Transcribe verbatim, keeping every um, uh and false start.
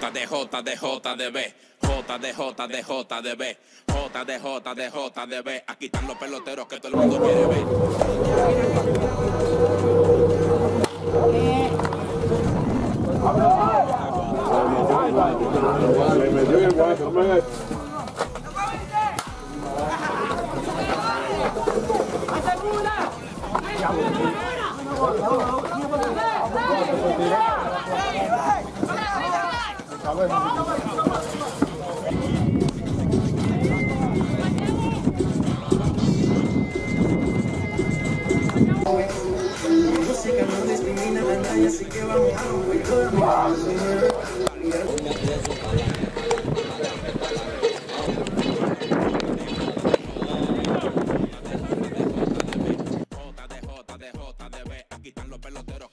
J de J de J de B, J de J de J de B, J de J de J de B. Aquí están los peloteros que todo el mundo quiere ver. Le metió el guaso, hombre. Música no discrimina a nadie, así que vamos a romper todo. J de J de J de B. Aquí están los peloteros